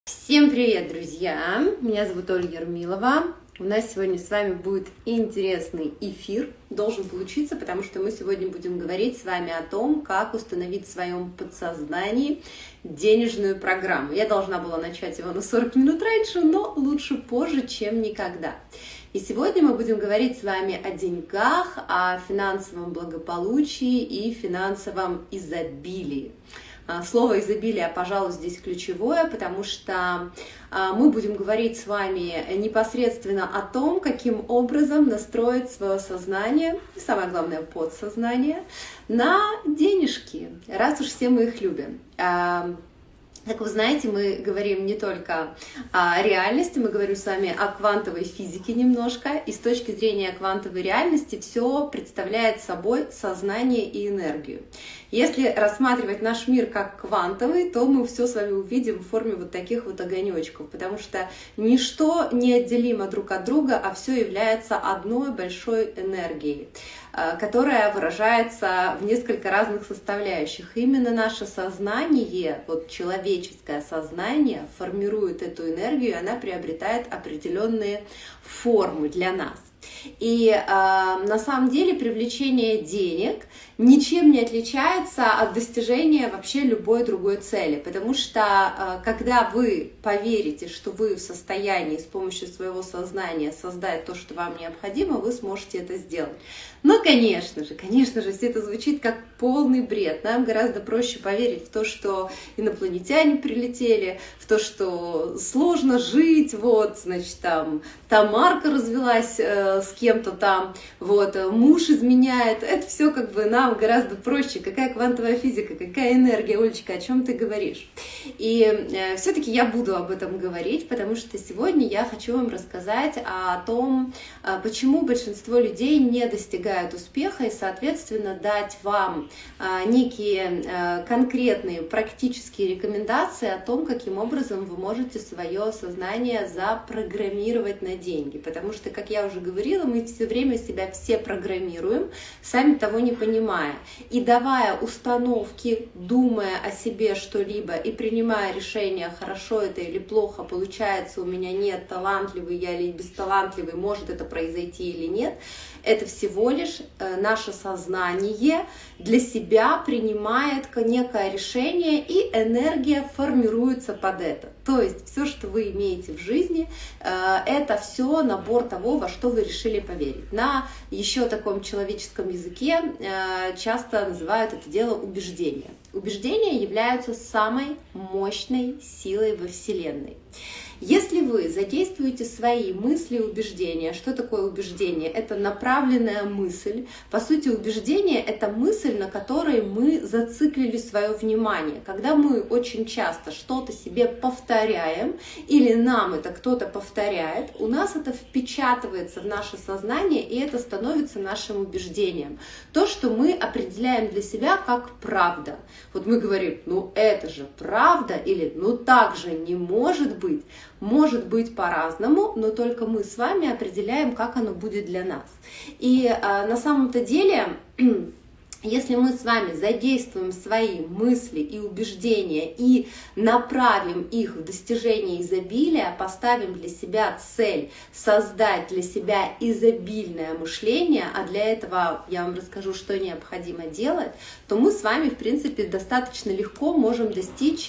Всем привет, друзья! Меня зовут Ольга Ермилова. У нас сегодня с вами будет интересный эфир. Должен получиться, потому что мы сегодня будем говорить с вами о том, как установить в своем подсознании денежную программу. Я должна была начать его на 40 минут раньше, но лучше позже, чем никогда. И сегодня мы будем говорить с вами о деньгах, о финансовом благополучии и финансовом изобилии. Слово «изобилие», пожалуй, здесь ключевое, потому что мы будем говорить с вами непосредственно о том, каким образом настроить свое сознание, и самое главное, подсознание, на денежки, раз уж все мы их любим. Как вы знаете, мы говорим не только о реальности, мы говорим с вами о квантовой физике немножко, и с точки зрения квантовой реальности все представляет собой сознание и энергию. Если рассматривать наш мир как квантовый, то мы все с вами увидим в форме вот таких вот огонечков, потому что ничто не отделимо друг от друга, а все является одной большой энергией, которая выражается в несколько разных составляющих. Именно наше сознание, вот человеческое сознание, формирует эту энергию, и она приобретает определенные формы для нас. И на самом деле привлечение денег ничем не отличается от достижения вообще любой другой цели, потому что когда вы поверите, что вы в состоянии с помощью своего сознания создать то, что вам необходимо, вы сможете это сделать. Но, конечно же, все это звучит как полный бред. Нам гораздо проще поверить в то, что инопланетяне прилетели, в то, что сложно жить, вот, значит, там Тамарка развелась с кем-то там, вот, муж изменяет. Это все как бы нам гораздо проще. Какая квантовая физика, какая энергия, Олечка, о чем ты говоришь? И все-таки я буду об этом говорить, потому что сегодня я хочу вам рассказать о том, почему большинство людей не достигают успеха, и, соответственно, дать вам некие конкретные практические рекомендации о том, каким образом вы можете свое сознание запрограммировать на деньги. Потому что, как я уже говорила, мы все время себя все программируем, сами того не понимая. И давая установки, думая о себе что-либо и принимая решение, хорошо это или плохо, получается у меня, нет, талантливый я или бесталантливый, может это произойти или нет, это всего лишь наше сознание для себя принимает некое решение, и энергия формируется под это. То есть все, что вы имеете в жизни, это все набор того, во что вы решили поверить. На еще таком человеческом языке часто называют это дело убеждения. Убеждения являются самой мощной силой во Вселенной. Если вы задействуете свои мысли и убеждения, что такое убеждение? Это направленная мысль. По сути, убеждение — это мысль, на которой мы зациклили свое внимание. Когда мы очень часто что-то себе повторяем, или нам это кто-то повторяет, у нас это впечатывается в наше сознание, и это становится нашим убеждением. То, что мы определяем для себя как правда. Вот мы говорим, ну это же правда, или ну так же не может быть. Может быть по-разному, но только мы с вами определяем, как оно будет для нас. И на самом-то деле, если мы с вами задействуем свои мысли и убеждения и направим их в достижение изобилия, поставим для себя цель создать для себя изобильное мышление, а для этого я вам расскажу, что необходимо делать, то мы с вами, в принципе, достаточно легко можем достичь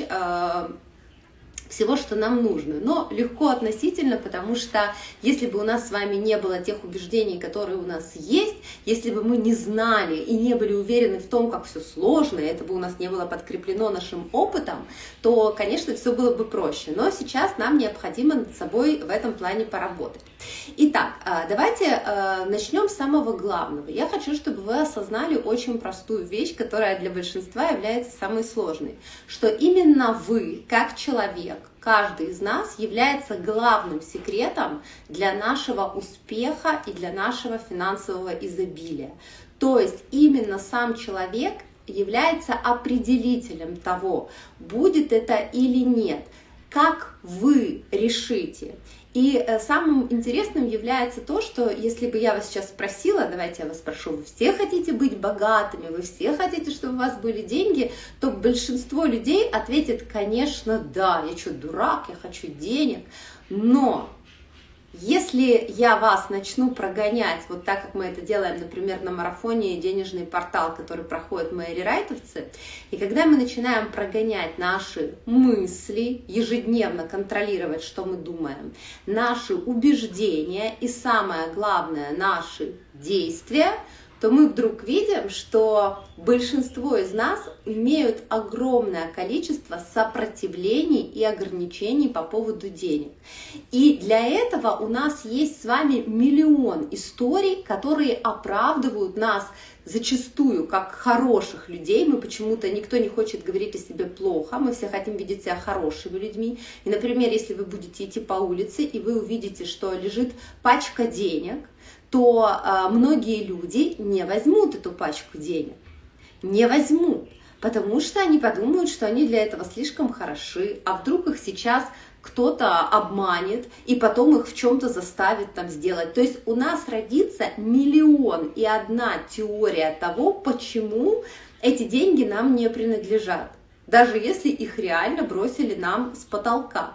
всего, что нам нужно. Но легко относительно, потому что если бы у нас с вами не было тех убеждений, которые у нас есть, если бы мы не знали и не были уверены в том, как все сложно, и это бы у нас не было подкреплено нашим опытом, то, конечно, все было бы проще. Но сейчас нам необходимо над собой в этом плане поработать. Итак, давайте начнем с самого главного. Я хочу, чтобы вы осознали очень простую вещь, которая для большинства является самой сложной, что именно вы, как человек, каждый из нас является главным секретом для нашего успеха и для нашего финансового изобилия. То есть именно сам человек является определителем того, будет это или нет. как вы решите. И самым интересным является то, что если бы я вас сейчас спросила, давайте я вас спрошу, вы все хотите быть богатыми, вы все хотите, чтобы у вас были деньги, то большинство людей ответит, конечно, да, я что, дурак, я хочу денег, но если я вас начну прогонять, вот так, как мы это делаем, например, на марафоне «Денежный портал», который проходят мои рерайтовцы, и когда мы начинаем прогонять наши мысли, ежедневно контролировать, что мы думаем, наши убеждения и, самое главное, наши действия, то мы вдруг видим, что большинство из нас имеют огромное количество сопротивлений и ограничений по поводу денег. И для этого у нас есть с вами миллион историй, которые оправдывают нас зачастую как хороших людей. Мы почему-то, никто не хочет говорить о себе плохо, мы все хотим видеть себя хорошими людьми. И, например, если вы будете идти по улице, и вы увидите, что лежит пачка денег, то многие люди не возьмут эту пачку денег. Не возьмут, потому что они подумают, что они для этого слишком хороши, а вдруг их сейчас кто-то обманет и потом их в чем-то заставит там сделать. То есть у нас родится миллион и одна теория того, почему эти деньги нам не принадлежат, даже если их реально бросили нам с потолка.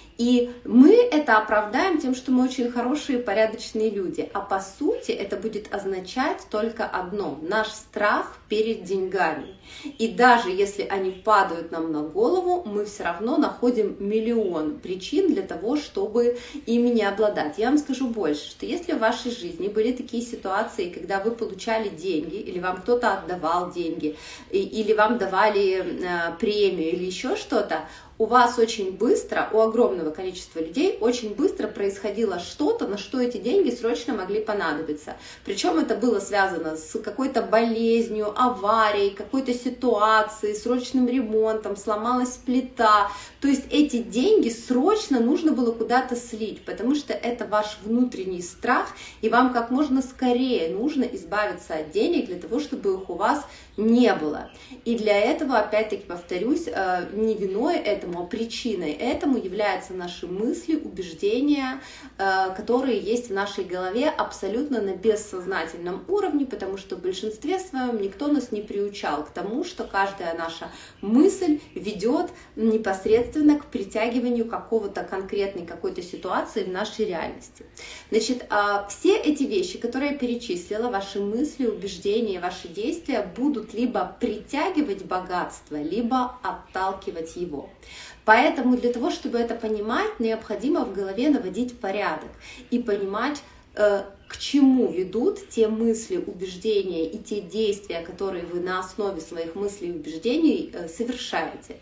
И мы это оправдаем тем, что мы очень хорошие, порядочные люди. А по сути это будет означать только одно – наш страх перед деньгами. И даже если они падают нам на голову, мы все равно находим миллион причин для того, чтобы ими не обладать. Я вам скажу больше, что если в вашей жизни были такие ситуации, когда вы получали деньги, или вам кто-то отдавал деньги, или вам давали премию, или еще что-то, у вас очень быстро, у огромного количества людей, очень быстро происходило что-то, на что эти деньги срочно могли понадобиться. Причем это было связано с какой-то болезнью, аварией, какой-то ситуацией, срочным ремонтом, сломалась плита. То есть эти деньги срочно нужно было куда-то слить, потому что это ваш внутренний страх, и вам как можно скорее нужно избавиться от денег для того, чтобы их у вас не было. И для этого, опять-таки повторюсь, не виной этому, а причиной этому являются наши мысли, убеждения, которые есть в нашей голове абсолютно на бессознательном уровне, потому что в большинстве своем никто нас не приучал к тому, что каждая наша мысль ведет непосредственно к притягиванию какого-то конкретной какой-то ситуации в нашей реальности. Значит, все эти вещи, которые я перечислила, ваши мысли, убеждения, ваши действия будут либо притягивать богатство, либо отталкивать его. Поэтому для того, чтобы это понимать, необходимо в голове наводить порядок и понимать, к чему ведут те мысли, убеждения и те действия, которые вы на основе своих мыслей и убеждений совершаете.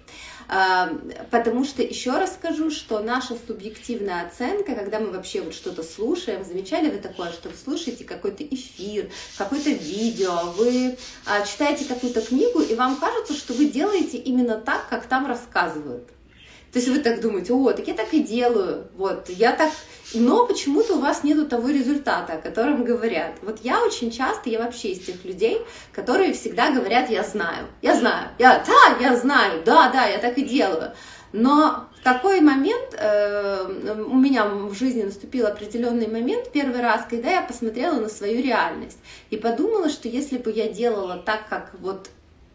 Потому что, еще раз скажу, что наша субъективная оценка, когда мы вообще вот что-то слушаем, замечали вы такое, что вы слушаете какой-то эфир, какое-то видео, вы читаете какую-то книгу, и вам кажется, что вы делаете именно так, как там рассказывают. То есть вы так думаете, о, так я так и делаю, вот, я так... Но почему-то у вас нету того результата, о котором говорят. Вот я очень часто, я вообще из тех людей, которые всегда говорят, я знаю, я знаю, я знаю, да, я так и делаю. Но в какой момент у меня в жизни наступил определенный момент, первый раз, когда я посмотрела на свою реальность и подумала, что если бы я делала так, как вот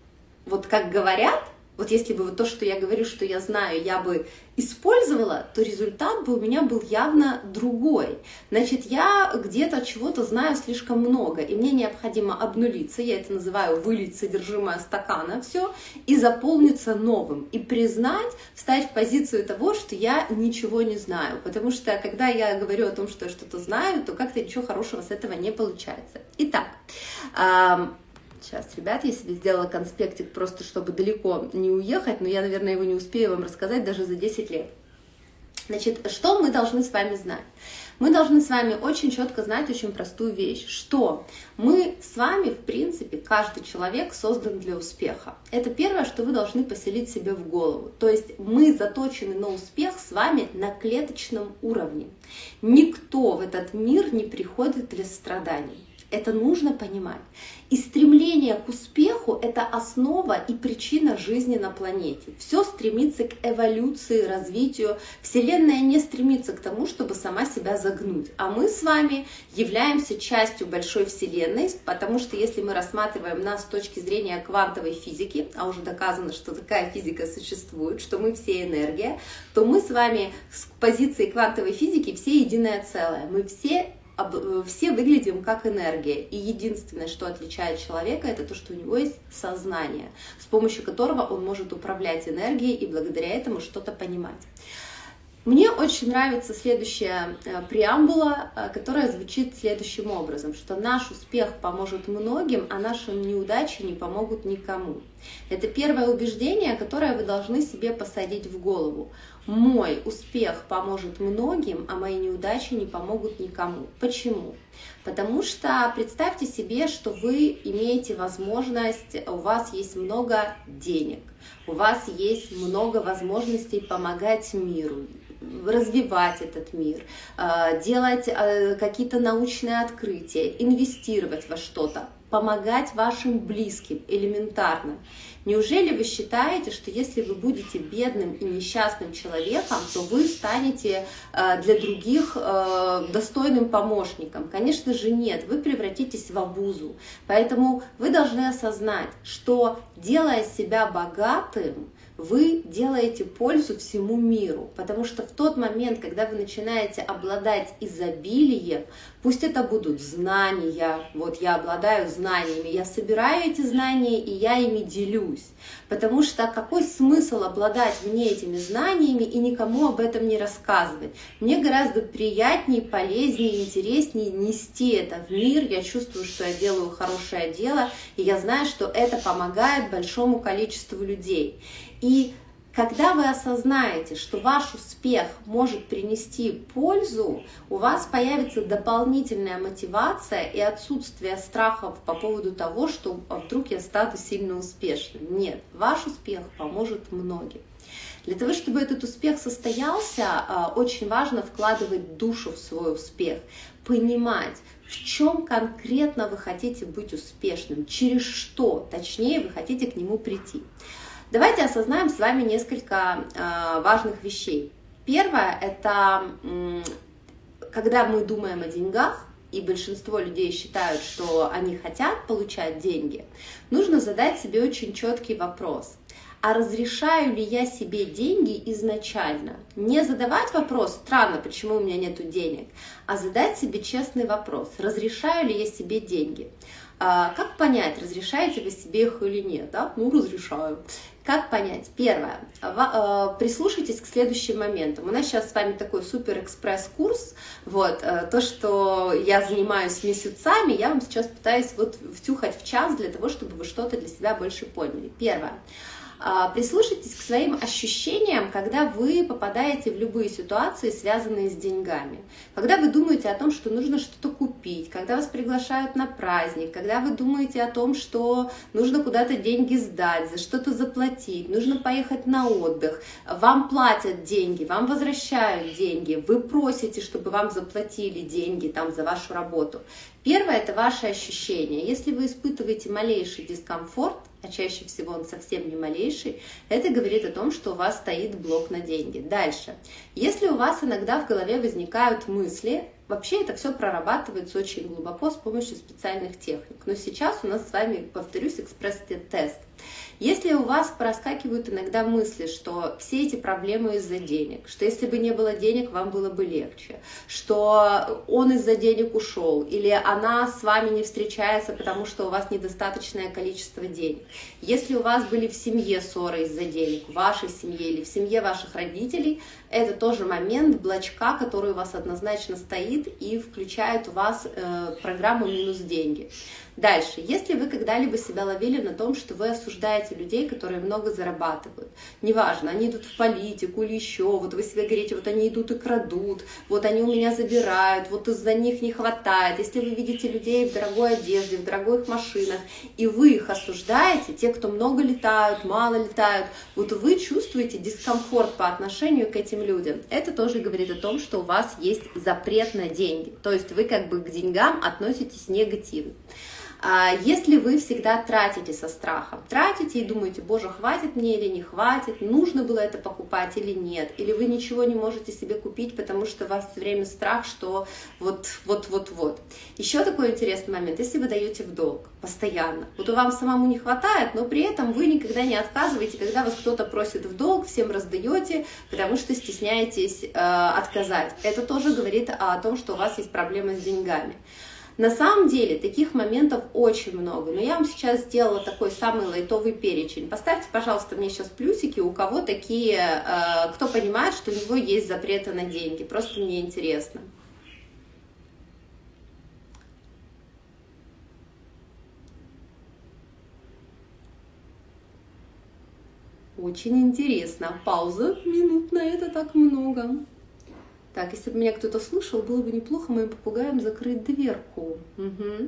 как говорят, вот если бы вот то, что я говорю, что я знаю, я бы использовала, то результат бы у меня был явно другой. Значит, я где-то чего-то знаю слишком много, и мне необходимо обнулиться, я это называю вылить содержимое стакана, все, и заполниться новым, и признать, встать в позицию того, что я ничего не знаю. Потому что, когда я говорю о том, что я что-то знаю, то как-то ничего хорошего с этого не получается. Итак, сейчас, ребят, я себе сделала конспектик просто, чтобы далеко не уехать, но я, наверное, его не успею вам рассказать даже за 10 лет. Значит, что мы должны с вами знать? Мы должны с вами очень четко знать очень простую вещь, что мы с вами, в принципе, каждый человек создан для успеха. Это первое, что вы должны поселить себе в голову. То есть мы заточены на успех с вами на клеточном уровне. Никто в этот мир не приходит для страданий. Это нужно понимать. И стремление к успеху — это основа и причина жизни на планете. Все стремится к эволюции, развитию. Вселенная не стремится к тому, чтобы сама себя загнуть. А мы с вами являемся частью большой Вселенной, потому что если мы рассматриваем нас с точки зрения квантовой физики, а уже доказано, что такая физика существует, что мы все энергия, то мы с вами с позиции квантовой физики все единое целое. Мы все выглядим как энергия. И единственное, что отличает человека, это то, что у него есть сознание, с помощью которого он может управлять энергией и благодаря этому что-то понимать. Мне очень нравится следующая преамбула, которая звучит следующим образом, что наш успех поможет многим, а наши неудачи не помогут никому. Это первое убеждение, которое вы должны себе посадить в голову. Мой успех поможет многим, а мои неудачи не помогут никому. Почему? Потому что представьте себе, что вы имеете возможность, у вас есть много денег, у вас есть много возможностей помогать миру, развивать этот мир, делать какие-то научные открытия, инвестировать во что-то, помогать вашим близким элементарно. Неужели вы считаете, что если вы будете бедным и несчастным человеком, то вы станете для других достойным помощником? Конечно же нет, вы превратитесь в обузу. Поэтому вы должны осознать, что делая себя богатым, вы делаете пользу всему миру, потому что в тот момент, когда вы начинаете обладать изобилием, пусть это будут знания, вот я обладаю знаниями, я собираю эти знания и я ими делюсь, потому что какой смысл обладать мне этими знаниями и никому об этом не рассказывать? Мне гораздо приятнее, полезнее, интереснее нести это в мир, я чувствую, что я делаю хорошее дело, и я знаю, что это помогает большому количеству людей. И когда вы осознаете, что ваш успех может принести пользу, у вас появится дополнительная мотивация и отсутствие страхов по поводу того, что вдруг я стану сильно успешным. Нет, ваш успех поможет многим. Для того, чтобы этот успех состоялся, очень важно вкладывать душу в свой успех, понимать, в чем конкретно вы хотите быть успешным, через что, точнее, вы хотите к нему прийти. Давайте осознаем с вами несколько важных вещей. Первое – это когда мы думаем о деньгах, и большинство людей считают, что они хотят получать деньги, нужно задать себе очень четкий вопрос. А разрешаю ли я себе деньги изначально? Не задавать вопрос, странно, почему у меня нет денег, а задать себе честный вопрос, разрешаю ли я себе деньги? Как понять, разрешаете вы себе их или нет? Да? Ну, разрешаю. Как понять? Первое. Прислушайтесь к следующим моментам. У нас сейчас с вами такой супер экспресс-курс. Вот, то, что я занимаюсь месяцами, я вам сейчас пытаюсь вот втюхать в час для того, чтобы вы что-то для себя больше поняли. Первое. Прислушайтесь к своим ощущениям, когда вы попадаете в любые ситуации, связанные с деньгами. Когда вы думаете о том, что нужно что-то купить, когда вас приглашают на праздник, когда вы думаете о том, что нужно куда-то деньги сдать, за что-то заплатить, нужно поехать на отдых, вам платят деньги, вам возвращают деньги, вы просите, чтобы вам заплатили деньги там, за вашу работу. Первое – это ваши ощущения. Если вы испытываете малейший дискомфорт, а чаще всего он совсем не малейший, это говорит о том, что у вас стоит блок на деньги. Дальше. Если у вас иногда в голове возникают мысли, вообще это все прорабатывается очень глубоко с помощью специальных техник. Но сейчас у нас с вами, повторюсь, экспресс-тест. Если у вас проскакивают иногда мысли, что все эти проблемы из-за денег, что если бы не было денег, вам было бы легче, что он из-за денег ушел, или она с вами не встречается, потому что у вас недостаточное количество денег. Если у вас были в семье ссоры из-за денег, в вашей семье или в семье ваших родителей, это тоже момент блочка, который у вас однозначно стоит и включает у вас программу «минус деньги». Дальше, если вы когда-либо себя ловили на том, что вы осуждаете людей, которые много зарабатывают, неважно, они идут в политику или еще, вот вы себе говорите, вот они идут и крадут, вот они у меня забирают, вот из-за них не хватает. Если вы видите людей в дорогой одежде, в дорогих машинах, и вы их осуждаете, те, кто много летают, мало летают, вот вы чувствуете дискомфорт по отношению к этим людям. Это тоже говорит о том, что у вас есть запрет на деньги, то есть вы как бы к деньгам относитесь негативно. Если вы всегда тратите со страхом, тратите и думаете, боже, хватит мне или не хватит, нужно было это покупать или нет, или вы ничего не можете себе купить, потому что у вас все время страх, что вот. Еще такой интересный момент, если вы даете в долг постоянно, вот вам самому не хватает, но при этом вы никогда не отказываете, когда вас кто-то просит в долг, всем раздаете, потому что стесняетесь отказать. Это тоже говорит о том, что у вас есть проблемы с деньгами. На самом деле таких моментов очень много, но я вам сейчас сделала такой самый лайтовый перечень. Поставьте, пожалуйста, мне сейчас плюсики, у кого такие, кто понимает, что у него есть запреты на деньги, просто мне интересно. Очень интересно. Пауза минутная, это так много. Так, если бы меня кто-то слышал, было бы неплохо моим попугаям закрыть дверку. Угу.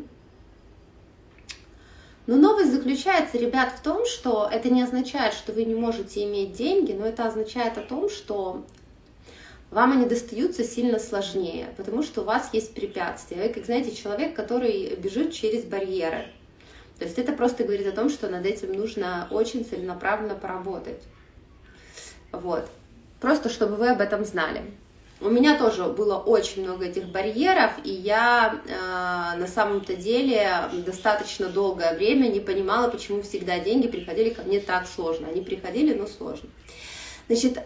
Но новость заключается, ребят, в том, что это не означает, что вы не можете иметь деньги, но это означает о том, что вам они достаются сильно сложнее, потому что у вас есть препятствия. Вы, как знаете, человек, который бежит через барьеры. То есть это просто говорит о том, что над этим нужно очень целенаправленно поработать. Вот. Просто чтобы вы об этом знали. У меня тоже было очень много этих барьеров, и я на самом-то деле достаточно долгое время не понимала, почему всегда деньги приходили ко мне так сложно. Они приходили, но сложно. Значит,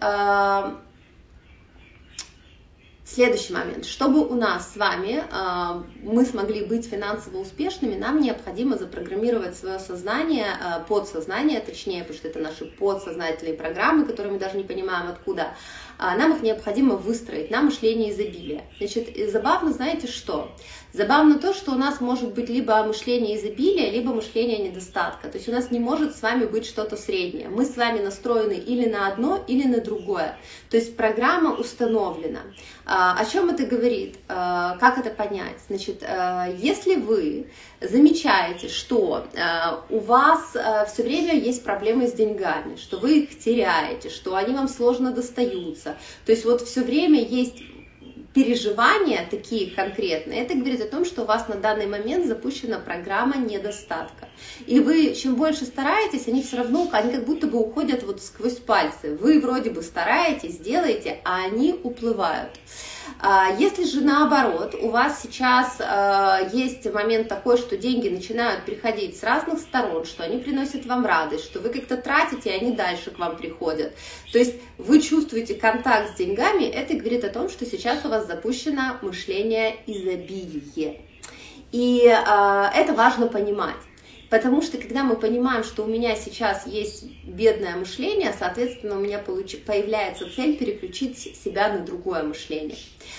следующий момент. Чтобы у нас с вами мы смогли быть финансово успешными, нам необходимо запрограммировать свое сознание, подсознание, точнее, потому что это наши подсознательные программы, которые мы даже не понимаем откуда. Нам их необходимо выстроить на мышление изобилия. Значит, забавно, знаете что? Забавно то, что у нас может быть либо мышление изобилия, либо мышление недостатка. То есть у нас не может с вами быть что-то среднее. Мы с вами настроены или на одно, или на другое. То есть программа установлена. О чем это говорит? Как это понять? Значит, если вы замечаете, что у вас все время есть проблемы с деньгами, что вы их теряете, что они вам сложно достаются, то есть вот все время есть переживания такие конкретные, это говорит о том, что у вас на данный момент запущена программа недостатка. И вы, чем больше стараетесь, они все равно, они как будто бы уходят вот сквозь пальцы. Вы вроде бы стараетесь, делаете, а они уплывают. Если же наоборот, у вас сейчас есть момент такой, что деньги начинают приходить с разных сторон, что они приносят вам радость, что вы как-то тратите, и они дальше к вам приходят. То есть вы чувствуете контакт с деньгами, это говорит о том, что сейчас у вас запущено мышление изобилия. И это важно понимать. Потому что, когда мы понимаем, что у меня сейчас есть бедное мышление, соответственно, у меня появляется цель переключить себя на другое мышление.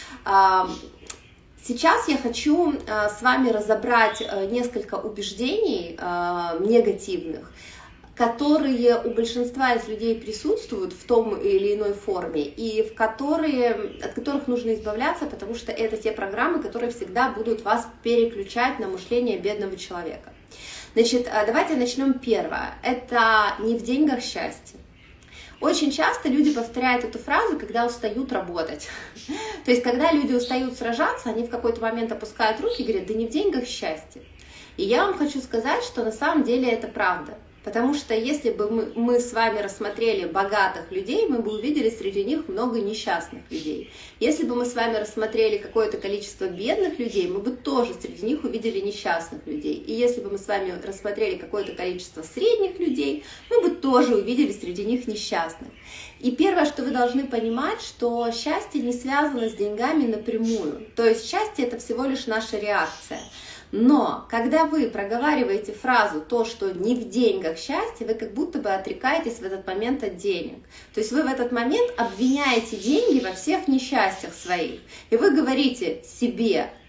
Сейчас я хочу с вами разобрать несколько убеждений негативных, которые у большинства из людей присутствуют в том или иной форме, и от которых нужно избавляться, потому что это те программы, которые всегда будут вас переключать на мышление бедного человека. Значит, давайте начнем первое. Это не в деньгах счастье. Очень часто люди повторяют эту фразу, когда устают работать. То есть, когда люди устают сражаться, они в какой-то момент опускают руки и говорят, да не в деньгах счастье. И я вам хочу сказать, что на самом деле это правда. Потому что если бы мы с вами рассмотрели богатых людей, мы бы увидели среди них много несчастных людей. Если бы мы с вами рассмотрели какое-то количество бедных людей, мы бы тоже среди них увидели несчастных людей. И если бы мы с вами рассмотрели какое-то количество средних людей, мы бы тоже увидели среди них несчастных. И первое, что вы должны понимать, что счастье не связано с деньгами напрямую. То есть счастье – это всего лишь наша реакция. Но когда вы проговариваете фразу «то, что не в деньгах счастье», вы как будто бы отрекаетесь в этот момент от денег. То есть вы в этот момент обвиняете деньги во всех несчастьях своих. И вы говорите себе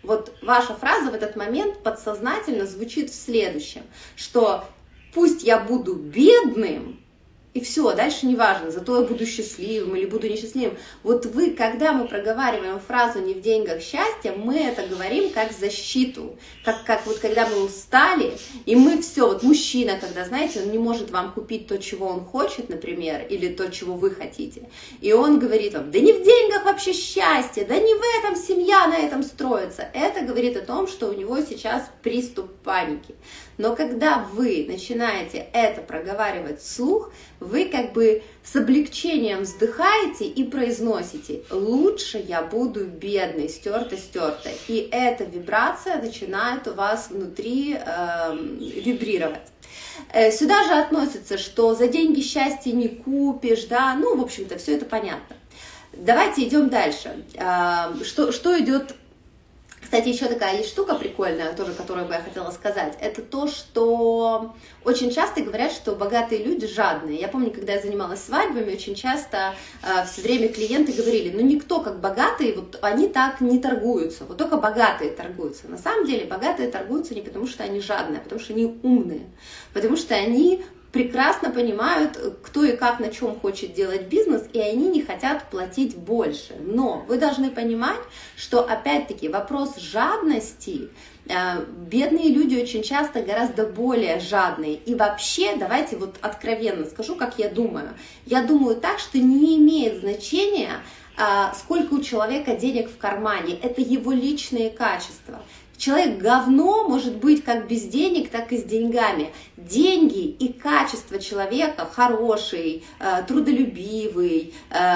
Вот ваша фраза в этот момент подсознательно звучит в следующем, что пусть я буду бедным, и все, дальше не важно, зато я буду счастливым или буду несчастливым. Вот вы, когда мы проговариваем фразу «не в деньгах счастье», мы это говорим как защиту, как вот когда мы устали, и мы все, вот мужчина, когда, знаете, он не может вам купить то, чего он хочет, например, или то, чего вы хотите, и он говорит вам: да не в деньгах вообще счастье, да не в этом семья на этом строится. Это говорит о том, что у него сейчас приступ паники. Но когда вы начинаете это проговаривать вслух, вы как бы с облегчением вздыхаете и произносите: лучше я буду бедный, стерто-стерто. И эта вибрация начинает у вас внутри вибрировать. Сюда же относится, что за деньги счастье не купишь, да, ну, в общем-то, все это понятно. Давайте идем дальше. Что идет... Кстати, еще такая есть штука прикольная, тоже, которую бы я хотела сказать, это то, что очень часто говорят, что богатые люди жадные. Я помню, когда я занималась свадьбами, очень часто все время клиенты говорили: ну никто как богатые, вот они так не торгуются, вот только богатые торгуются. На самом деле богатые торгуются не потому, что они жадные, а потому что они умные, потому что они прекрасно понимают, кто и как на чем хочет делать бизнес, и они не хотят платить больше. Но вы должны понимать, что, опять-таки, вопрос жадности, бедные люди очень часто гораздо более жадные. И вообще, давайте вот откровенно скажу, как я думаю. Я думаю так, что не имеет значения, сколько у человека денег в кармане. Это его личные качества. Человек говно может быть как без денег, так и с деньгами. Деньги и качество человека хороший, трудолюбивый,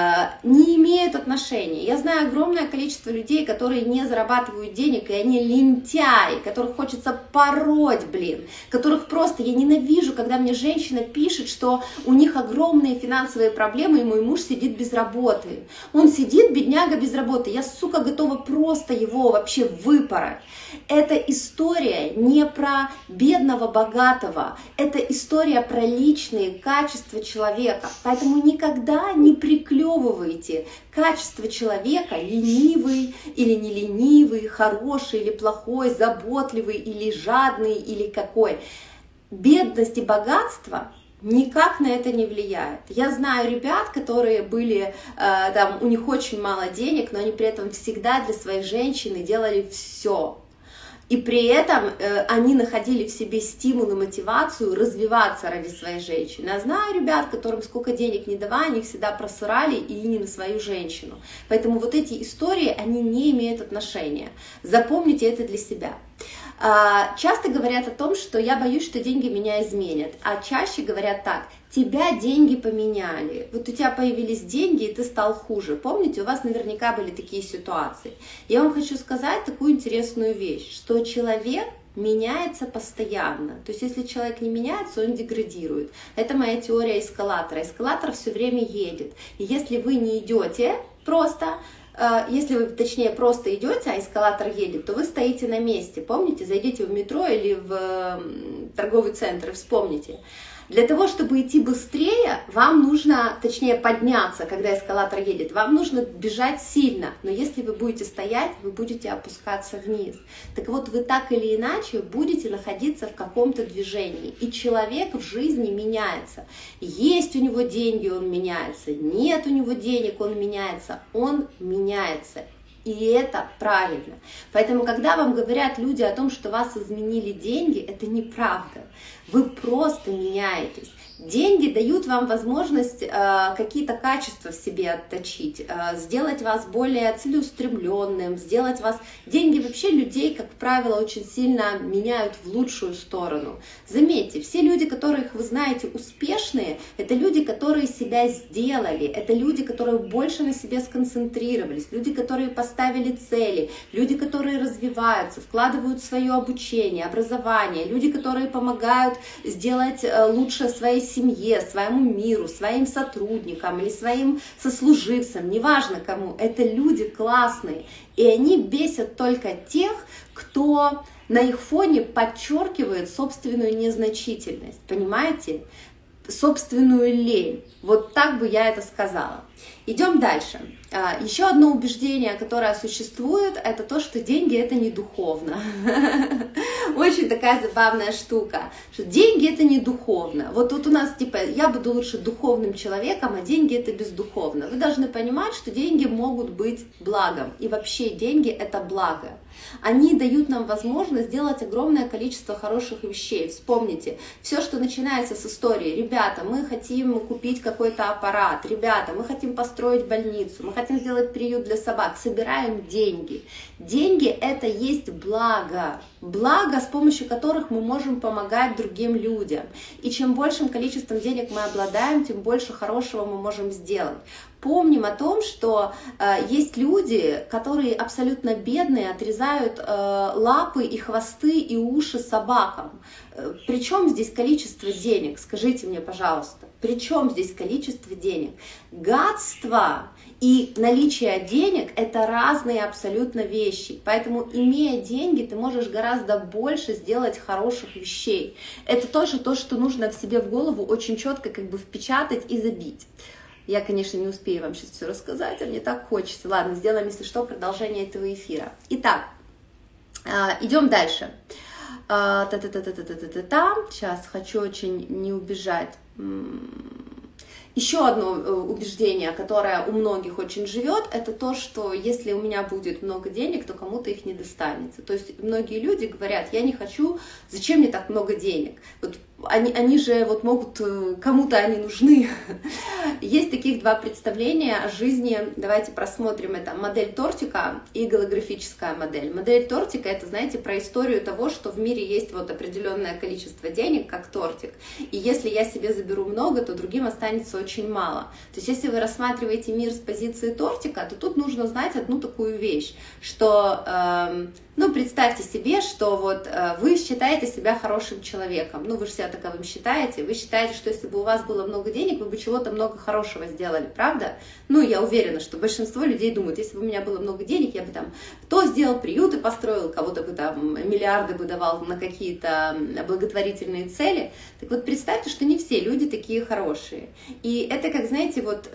не имеют отношения. Я знаю огромное количество людей, которые не зарабатывают денег, и они лентяи, которых хочется пороть, которых просто я ненавижу, когда мне женщина пишет, что у них огромные финансовые проблемы, и мой муж сидит без работы. Он сидит, бедняга, без работы. Я, сука, готова просто его вообще выпороть. Эта история не про бедного, богатого, это история про личные качества человека. Поэтому никогда не приклевывайте качество человека: ленивый или не ленивый, хороший или плохой, заботливый или жадный или какой. Бедность и богатство никак на это не влияет. Я знаю ребят, которые были, там, у них очень мало денег, но они при этом всегда для своей женщины делали все. И при этом они находили в себе стимул и мотивацию развиваться ради своей женщины. Я знаю ребят, которым сколько денег не давали, они всегда просрали и не на свою женщину. Поэтому вот эти истории, они не имеют отношения. Запомните это для себя. Часто говорят о том, что я боюсь, что деньги меня изменят. А чаще говорят так: тебя деньги поменяли. Вот у тебя появились деньги, и ты стал хуже. Помните, у вас наверняка были такие ситуации. Я вам хочу сказать такую интересную вещь, что человек меняется постоянно. То есть, если человек не меняется, он деградирует. Это моя теория эскалатора. Эскалатор все время едет. И если вы не идете просто... Если вы, точнее, просто идете, а эскалатор едет, то вы стоите на месте. Помните, зайдите в метро или в торговый центр и вспомните. Для того, чтобы идти быстрее, вам нужно, точнее, подняться, когда эскалатор едет. Вам нужно бежать сильно, но если вы будете стоять, вы будете опускаться вниз. Так вот, вы так или иначе будете находиться в каком-то движении. И человек в жизни меняется. Есть у него деньги, он меняется. Нет у него денег, он меняется. Он меняется. И это правильно. Поэтому, когда вам говорят люди о том, что вас изменили деньги, это неправда. Вы просто меняетесь. Деньги дают вам возможность какие-то качества в себе отточить, сделать вас более целеустремленным, сделать вас... Деньги вообще людей, как правило, очень сильно меняют в лучшую сторону. Заметьте, все люди, которых вы знаете успешные, это люди, которые себя сделали, это люди, которые больше на себе сконцентрировались, люди, которые поставили цели, люди, которые развиваются, вкладывают в свое обучение, образование, люди, которые помогают сделать лучше своей семье, своему миру, своим сотрудникам или своим сослуживцам, неважно кому, это люди классные. И они бесят только тех, кто на их фоне подчеркивает собственную незначительность, понимаете? Собственную лень. Вот так бы я это сказала. Идем дальше. Еще одно убеждение, которое существует, это то, что деньги это не духовно. Очень такая забавная штука, что деньги это не духовно. Вот тут у нас типа я буду лучше духовным человеком, а деньги это бездуховно. Вы должны понимать, что деньги могут быть благом. И вообще деньги это благо. Они дают нам возможность сделать огромное количество хороших вещей. Вспомните, все, что начинается с истории. Ребята, мы хотим купить какой-то аппарат. Ребята, мы хотим построить больницу. Мы хотим сделать приют для собак. Собираем деньги. Деньги это есть благо. Благо, с помощью которых мы можем помогать другим людям. И чем большим количеством денег мы обладаем, тем больше хорошего мы можем сделать. Помним о том, что есть люди, которые абсолютно бедные, отрезают лапы и хвосты и уши собакам. Причем здесь количество денег? Скажите мне, пожалуйста, причем здесь количество денег? Гадство и наличие денег – это разные абсолютно вещи. Поэтому, имея деньги, ты можешь гораздо больше сделать хороших вещей. Это тоже то, что нужно в себе в голову очень четко как бы впечатать и забить. Я, конечно, не успею вам сейчас все рассказать, а мне так хочется. Ладно, сделаем, если что, продолжение этого эфира. Итак, идем дальше. Сейчас хочу очень не убежать. Еще одно убеждение, которое у многих очень живет, это то, что если у меня будет много денег, то кому-то их не достанется. То есть многие люди говорят, я не хочу, зачем мне так много денег? Вот они же вот могут, кому-то они нужны. Есть таких два представления о жизни. Давайте просмотрим это. Модель тортика и голографическая модель. Модель тортика — это, знаете, про историю того, что в мире есть вот определенное количество денег, как тортик. И если я себе заберу много, то другим останется очень мало. То есть если вы рассматриваете мир с позиции тортика, то тут нужно знать одну такую вещь, что... Ну, представьте себе, что вот вы считаете себя хорошим человеком. Ну, вы же себя таковым считаете. Вы считаете, что если бы у вас было много денег, вы бы чего-то много хорошего сделали, правда? Ну, я уверена, что большинство людей думают, если бы у меня было много денег, я бы там то сделал, приюты построил, кого-то бы там миллиарды бы давал на какие-то благотворительные цели. Так вот, представьте, что не все люди такие хорошие. И это как, знаете, вот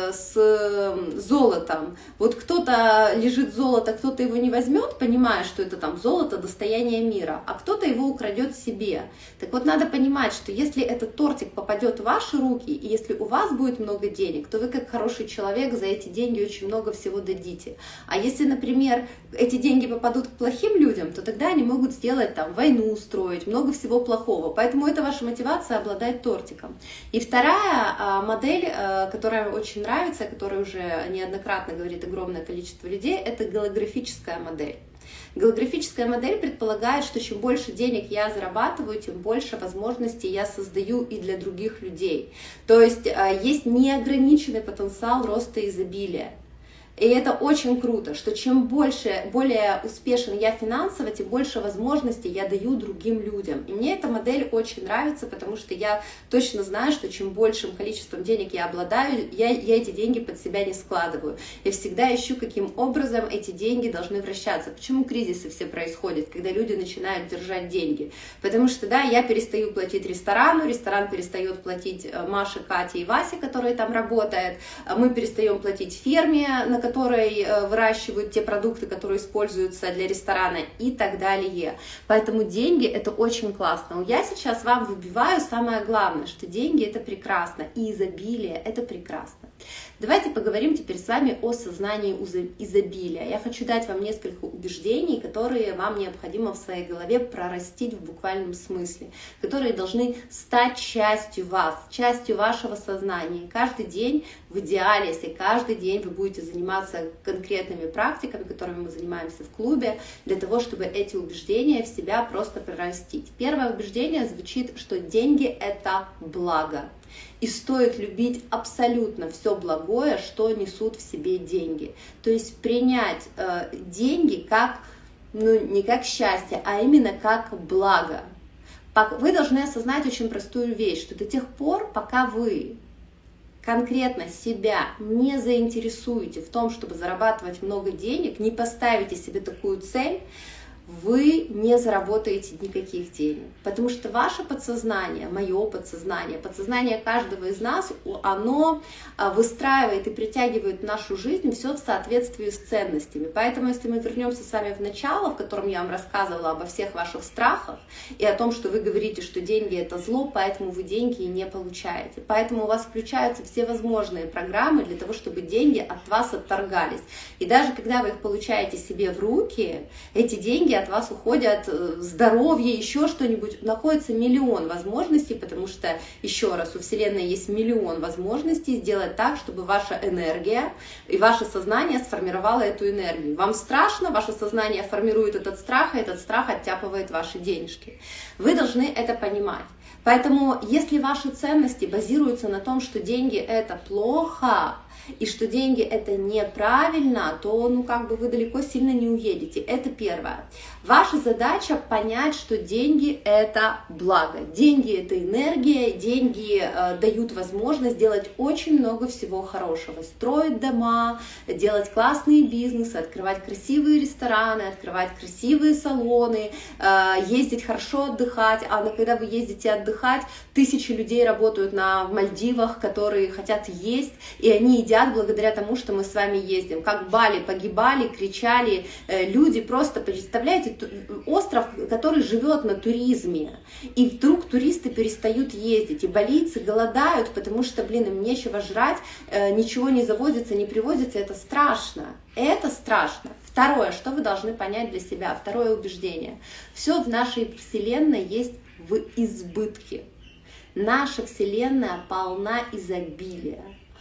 с золотом. Вот кто-то лежит золото, кто-то его не возьмет, понимая, что это там золото, достояние мира, а кто-то его украдет себе. Так вот, надо понимать, что если этот тортик попадет в ваши руки, и если у вас будет много денег, то вы как хороший человек за эти деньги очень много всего дадите. А если, например, эти деньги попадут к плохим людям, то тогда они могут сделать там войну устроить, много всего плохого. Поэтому это ваша мотивация обладать тортиком. И вторая модель, которая очень нравится, которая уже неоднократно говорит огромное количество людей, это голографическая модель. Голографическая модель предполагает, что чем больше денег я зарабатываю, тем больше возможностей я создаю и для других людей. То есть есть неограниченный потенциал роста изобилия. И это очень круто, что чем более успешен я финансово, тем больше возможностей я даю другим людям. И мне эта модель очень нравится, потому что я точно знаю, что чем большим количеством денег я обладаю, я эти деньги под себя не складываю. Я всегда ищу, каким образом эти деньги должны вращаться. Почему кризисы все происходят, когда люди начинают держать деньги? Потому что, да, я перестаю платить ресторану, ресторан перестает платить Маше, Кате и Васе, которые там работают, мы перестаем платить ферме, на которой выращивают те продукты, которые используются для ресторана и так далее. Поэтому деньги — это очень классно. Я сейчас вам выбиваю самое главное, что деньги — это прекрасно, и изобилие — это прекрасно. Давайте поговорим теперь с вами о сознании изобилия. Я хочу дать вам несколько убеждений, которые вам необходимо в своей голове прорастить в буквальном смысле, которые должны стать частью вас, частью вашего сознания. Каждый день в идеале, если каждый день вы будете заниматься конкретными практиками, которыми мы занимаемся в клубе, для того, чтобы эти убеждения в себя просто прорастить. Первое убеждение звучит, что деньги — это благо. И стоит любить абсолютно все благое, что несут в себе деньги. То есть принять деньги как, ну, не как счастье, а именно как благо. Вы должны осознать очень простую вещь, что до тех пор, пока вы конкретно себя не заинтересуете в том, чтобы зарабатывать много денег, не поставите себе такую цель, вы не заработаете никаких денег, потому что ваше подсознание, мое подсознание, подсознание каждого из нас, оно выстраивает и притягивает в нашу жизнь все в соответствии с ценностями. Поэтому, если мы вернемся с вами в начало, в котором я вам рассказывала обо всех ваших страхах и о том, что вы говорите, что деньги — это зло, поэтому вы деньги и не получаете. Поэтому у вас включаются все возможные программы для того, чтобы деньги от вас отторгались. И даже когда вы их получаете себе в руки, эти деньги от вас уходят, здоровье, еще что-нибудь, находится миллион возможностей, потому что, еще раз, у Вселенной есть миллион возможностей сделать так, чтобы ваша энергия и ваше сознание сформировало эту энергию. Вам страшно, ваше сознание формирует этот страх, и этот страх оттяпывает ваши денежки. Вы должны это понимать. Поэтому, если ваши ценности базируются на том, что деньги — это плохо, и что деньги — это неправильно, то вы далеко сильно не уедете. Это первое. Ваша задача понять, что деньги — это благо. Деньги — это энергия, деньги дают возможность делать очень много всего хорошего. Строить дома, делать классные бизнесы, открывать красивые рестораны, открывать красивые салоны, ездить хорошо отдыхать. А когда вы ездите отдыхать, тысячи людей работают в Мальдивах, которые хотят есть, и они едят благодаря тому, что мы с вами ездим. Как Бали погибали, кричали люди, просто представляете, остров, который живет на туризме, и вдруг туристы перестают ездить, и балийцы голодают, потому что, им нечего жрать, ничего не завозится, не привозится, это страшно. Это страшно. Второе, что вы должны понять для себя, второе убеждение. Все в нашей Вселенной есть в избытке. Наша Вселенная полна изобилия.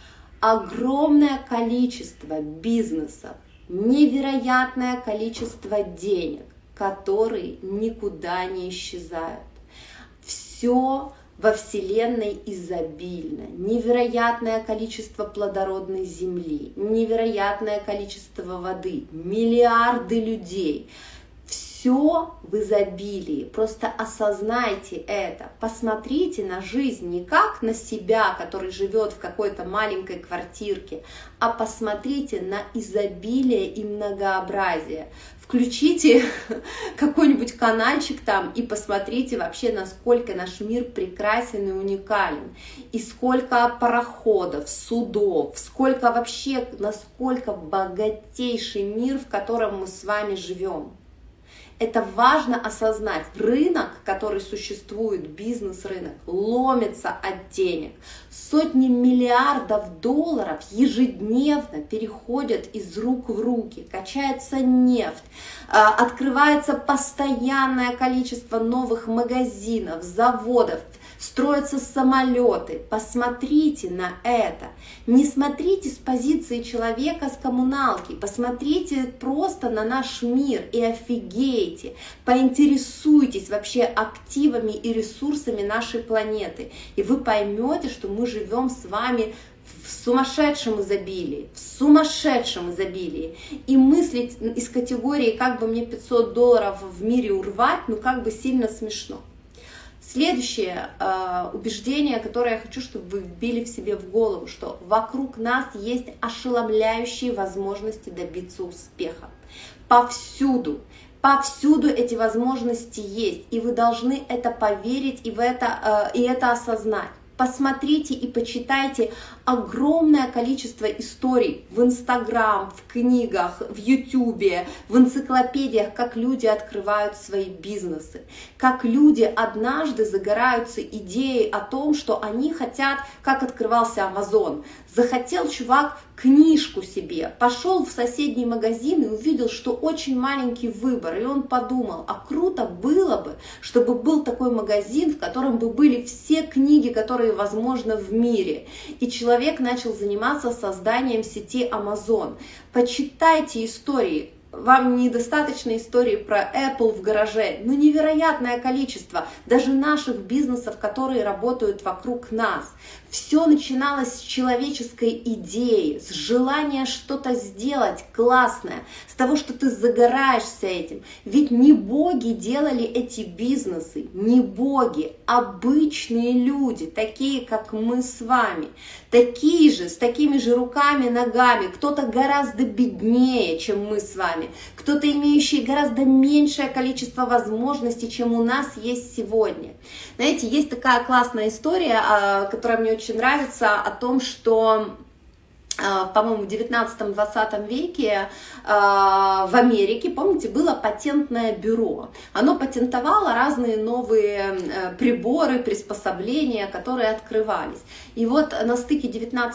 Огромное количество бизнесов, невероятное количество денег, которые никуда не исчезают. Все во Вселенной изобильно. Невероятное количество плодородной земли, невероятное количество воды, миллиарды людей. Все в изобилии. Просто осознайте это. Посмотрите на жизнь не как на себя, который живет в какой-то маленькой квартирке, а посмотрите на изобилие и многообразие. Включите какой-нибудь канальчик там и посмотрите вообще, насколько наш мир прекрасен и уникален. И сколько пароходов, судов, сколько вообще, насколько богатейший мир, в котором мы с вами живем. Это важно осознать. Рынок, который существует, бизнес-рынок, ломится от денег. Сотни миллиардов долларов ежедневно переходят из рук в руки. Качается нефть, открывается постоянное количество новых магазинов, заводов, строятся самолеты. Посмотрите на это. Не смотрите с позиции человека с коммуналки. Посмотрите просто на наш мир и офигейте. Поинтересуйтесь вообще активами и ресурсами нашей планеты. И вы поймете, что мы живем с вами в сумасшедшем изобилии, И мыслить из категории, как бы мне $500 в мире урвать, сильно смешно. Следующее убеждение, которое я хочу, чтобы вы вбили в себе в голову, что вокруг нас есть ошеломляющие возможности добиться успеха. Повсюду эти возможности есть, и вы должны это поверить и это осознать. Посмотрите и почитайте огромное количество историй в Инстаграм, в книгах, в Ютубе, в энциклопедиях, как люди открывают свои бизнесы, как люди однажды загораются идеей о том, что они хотят, как открывался Амазон. Захотел чувак книжку себе, пошел в соседний магазин и увидел, что очень маленький выбор, и он подумал, а круто было бы, чтобы был такой магазин, в котором бы были все книги, которые возможно в мире. И человек начал заниматься созданием сети Amazon. Почитайте истории. Вам недостаточно истории про Apple в гараже, невероятное количество даже наших бизнесов, которые работают вокруг нас. Все начиналось с человеческой идеи, с желания что-то сделать классное, с того, что ты загораешься этим. Ведь не боги делали эти бизнесы, не боги, обычные люди, такие, как мы с вами, такие же, с такими же руками, ногами, кто-то гораздо беднее, чем мы с вами, деньгами, кто-то имеющий гораздо меньшее количество возможностей, чем у нас есть сегодня. Знаете, есть такая классная история, которая мне очень нравится, о том, что, по-моему, в 19-20 веке в Америке, помните, было патентное бюро. Оно патентовало разные новые приборы, приспособления, которые открывались. И вот на стыке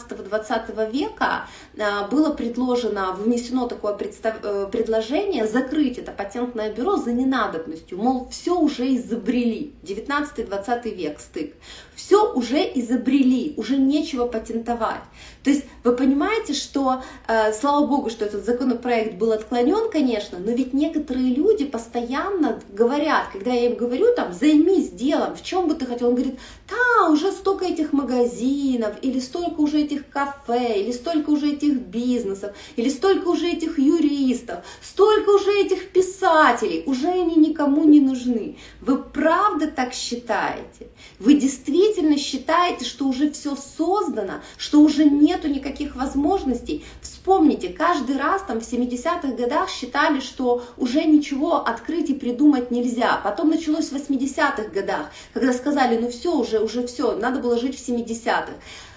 19-20 века было внесено такое предложение закрыть это патентное бюро за ненадобностью. Мол, все уже изобрели. 19-20 век стык. Все уже изобрели, уже нечего патентовать. То есть вы понимаете, что, слава богу, что этот законопроект был отклонен, конечно, но ведь некоторые люди постоянно говорят, когда я им говорю, там, займись делом, в чем бы ты хотел, он говорит, да, уже столько этих магазинов, или столько уже этих кафе, или столько уже этих бизнесов, или столько уже этих юристов, столько уже этих писателей, уже они никому не нужны. Вы правда так считаете? Вы действительно считаете, что уже все создано, что уже нету никаких возможностей? Вспомните, каждый раз там в 70-х годах считали, что уже ничего открыть и придумать нельзя. Потом началось в 80-х годах, когда сказали, ну все, уже все, надо было жить в 70-х.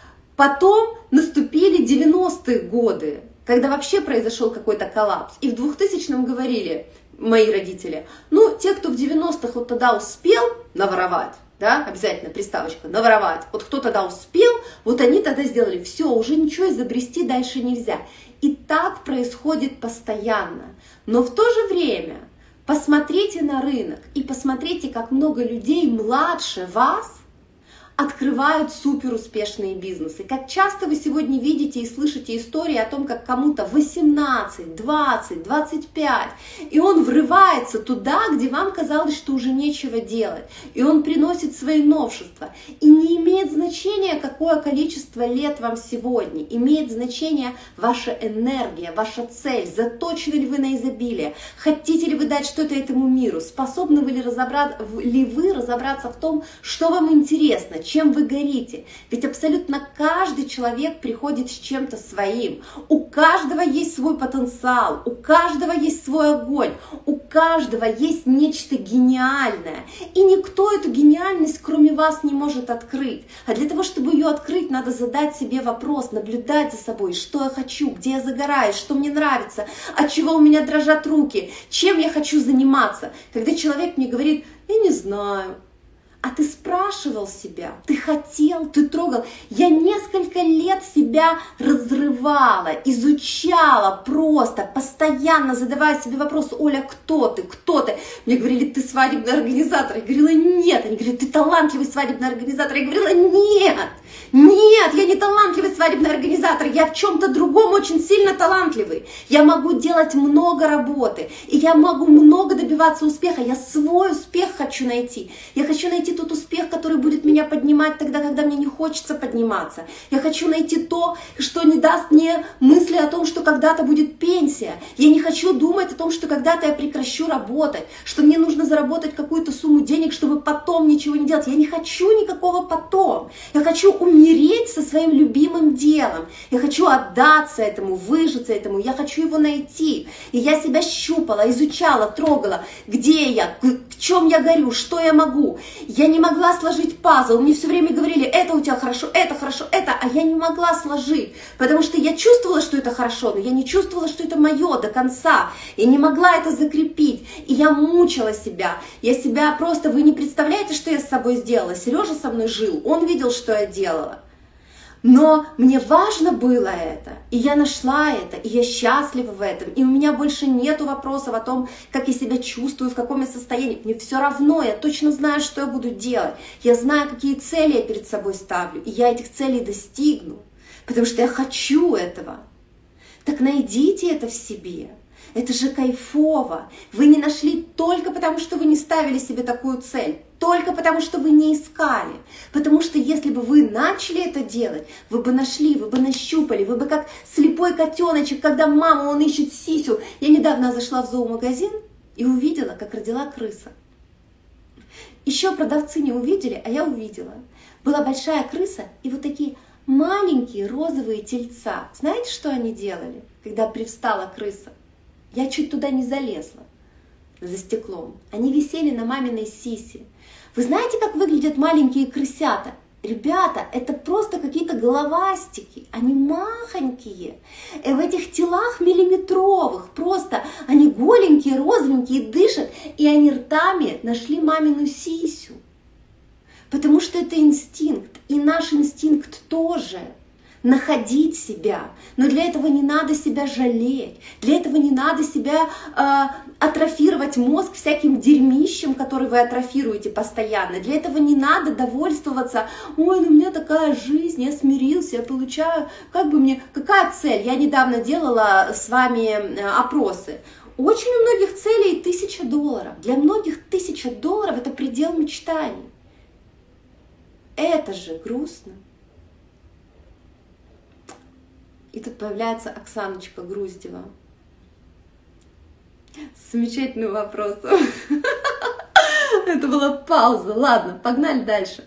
Потом наступили 90-е годы, когда вообще произошел какой-то коллапс. И в 2000-м говорили мои родители, ну те, кто в 90-х вот тогда успел наворовать, да, обязательно приставочка, наворовать. Вот кто тогда успел, вот они тогда сделали, все, уже ничего изобрести дальше нельзя. И так происходит постоянно. Но в то же время посмотрите на рынок и посмотрите, как много людей младше вас открывают суперуспешные бизнесы. Как часто вы сегодня видите и слышите истории о том, как кому-то 18, 20, 25, и он врывается туда, где вам казалось, что уже нечего делать, и он приносит свои новшества. И не имеет значения, какое количество лет вам сегодня, имеет значение ваша энергия, ваша цель, заточены ли вы на изобилие, хотите ли вы дать что-то этому миру, способны ли вы разобраться в том, что вам интересно, чем вы горите. Ведь абсолютно каждый человек приходит с чем-то своим. У каждого есть свой потенциал, у каждого есть свой огонь, у каждого есть нечто гениальное. И никто эту гениальность, кроме вас, не может открыть. А для того, чтобы ее открыть, надо задать себе вопрос, наблюдать за собой, что я хочу, где я загораюсь, что мне нравится, от чего у меня дрожат руки, чем я хочу заниматься. Когда человек мне говорит, я не знаю, а ты спрашивал себя, ты хотел, ты трогал. Я несколько лет себя разрывала, изучала просто, постоянно задавая себе вопрос, Оля, кто ты, кто ты? Мне говорили, ты свадебный организатор. Я говорила, нет. Они говорили, ты талантливый свадебный организатор. Я говорила, нет, нет, я не талантливый свадебный организатор, я в чем-то другом очень сильно талантливый. Я могу делать много работы, и я могу много добиваться успеха. Я свой успех хочу найти. Я хочу найти тот успех, который будет меня поднимать тогда, когда мне не хочется подниматься. Я хочу найти то, что не даст мне мысли о том, что когда-то будет пенсия. Я не хочу думать о том, что когда-то я прекращу работать, что мне нужно заработать какую-то сумму денег, чтобы потом ничего не делать. Я не хочу никакого потом. Я хочу умереть со своим любимым делом. Я хочу отдаться этому, выжиться этому. Я хочу его найти. И я себя щупала, изучала, трогала, где я, в чем я горю, что я могу. Я не могла сложить пазл. Мне все время говорили, это у тебя хорошо, это, а я не могла сложить. Потому что я чувствовала, что это хорошо, но я не чувствовала, что это мое до конца. Я не могла это закрепить. И я мучила себя. Я себя просто, вы не представляете, что я с собой сделала. Сережа со мной жил, он видел, что я делала. Но мне важно было это, и я нашла это, и я счастлива в этом, и у меня больше нету вопросов о том, как я себя чувствую, в каком я состоянии. Мне все равно, я точно знаю, что я буду делать. Я знаю, какие цели я перед собой ставлю, и я этих целей достигну, потому что я хочу этого. Так найдите это в себе. Это же кайфово. Вы не нашли только потому, что вы не ставили себе такую цель. Только потому, что вы не искали. Потому что если бы вы начали это делать, вы бы нашли, вы бы нащупали, вы бы как слепой котеночек, когда мама, он ищет сисю. Я недавно зашла в зоомагазин и увидела, как родила крыса. Еще продавцы не увидели, а я увидела. Была большая крыса и вот такие маленькие розовые тельца. Знаете, что они делали, когда привстала крыса? Я чуть туда не залезла за стеклом. Они висели на маминой сисе. Вы знаете, как выглядят маленькие крысята? Ребята, это просто какие-то головастики, они махонькие, в этих телах миллиметровых, просто они голенькие, розовенькие, дышат, и они ртами нашли мамину сисю. Потому что это инстинкт, и наш инстинкт тоже. Находить себя, но для этого не надо себя жалеть, для этого не надо себя атрофировать мозг всяким дерьмищем, который вы атрофируете постоянно, для этого не надо довольствоваться, ой, ну у меня такая жизнь, я смирился, я получаю, как бы мне, какая цель? Я недавно делала с вами опросы. Очень у многих целей $1000, для многих $1000 это предел мечтаний. Это же грустно. И тут появляется Оксаночка Груздева с замечательным вопросом. Это была пауза. Ладно, погнали дальше.